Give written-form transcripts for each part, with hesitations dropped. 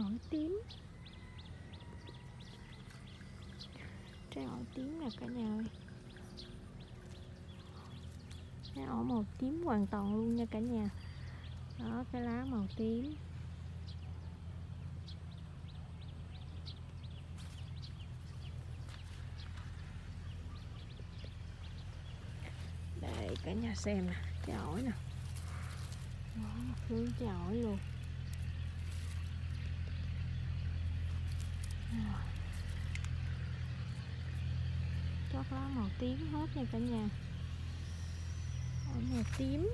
ổi tím. Trái ổi tím nè cả nhà ơi. Trái ổi màu tím hoàn toàn luôn nha cả nhà. Đó, cái lá màu tím. Đây cả nhà xem nè, trái ổi nè. Đó, hướng trái ổi luôn. Chót lá màu tím hết nha cả nhà. Ổi màu tím.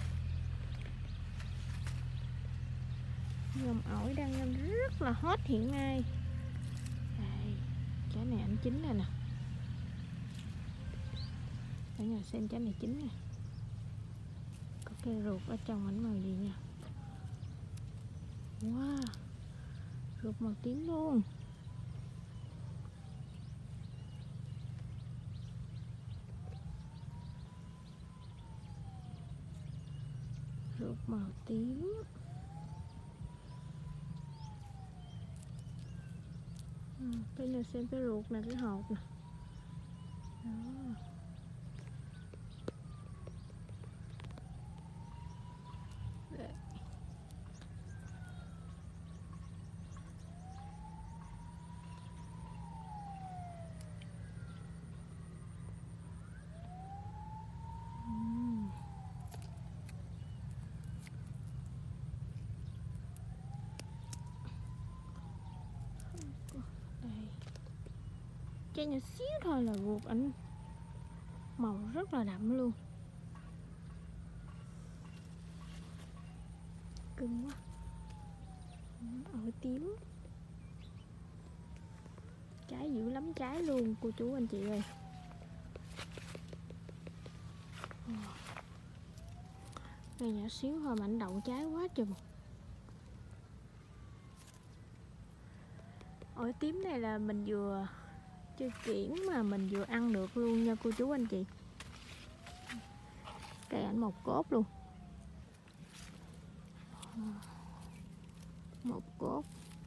Dòng ổi đang lên rất là hot hiện nay. Đây, trái này anh chín rồi nè. Cả nhà xem trái này chín nè. Có cây ruột ở trong ảnh màu gì nha. Wow, ruột màu tím luôn. Ruột màu tím. Bây giờ xem cái ruột nè, cái hột nè. Đó. Đây. Trái nhỏ xíu thôi là ruột ảnh màu rất là đậm luôn. Cưng quá. Ổi tím. Trái dữ lắm trái luôn cô chú anh chị ơi. Cây nhỏ xíu thôi mà ảnh đậu trái quá chừng. Ổi tím này là mình vừa chưa kiển mà mình vừa ăn được luôn nha cô chú anh chị. Cây ảnh một cốt luôn. Một cốt.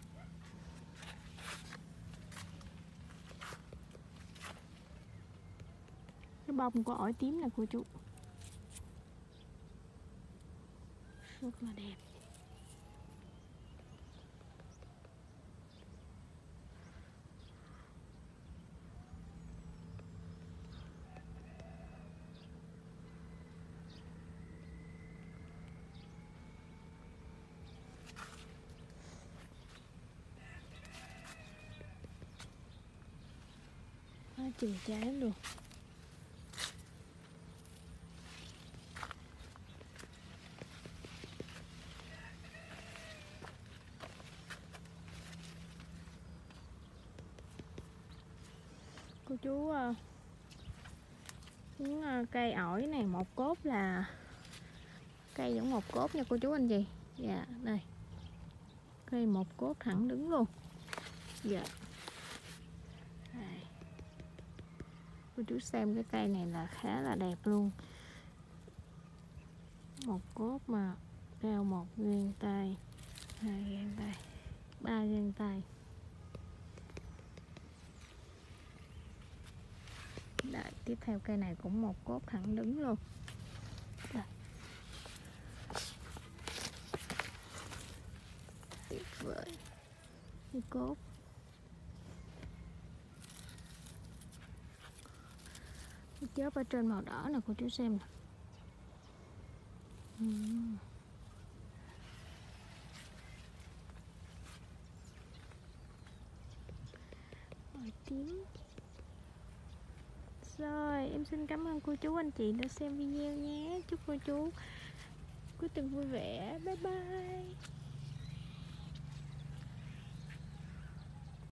Cái bông của ổi tím nè cô chú. Rất là đẹp. Chừng trái luôn. Cô chú những cây ổi này một cốt là cây vẫn một cốt nha cô chú anh chị. Dạ đây, cây một cốt thẳng đứng luôn. Dạ. Đây. Cô chú xem cái cây này là khá là đẹp luôn. Một cốt mà đeo một gang tay, hai gang tay, ba gang tay. Đấy, tiếp theo cây này cũng một cốt thẳng đứng luôn. Đây. Tuyệt vời. Cái cốt. Cái chớp ở trên màu đỏ nè cô chú xem nè. Ổi tím. Rồi, em xin cảm ơn cô chú anh chị đã xem video nhé. Chúc cô chú cuối tuần vui vẻ. Bye bye.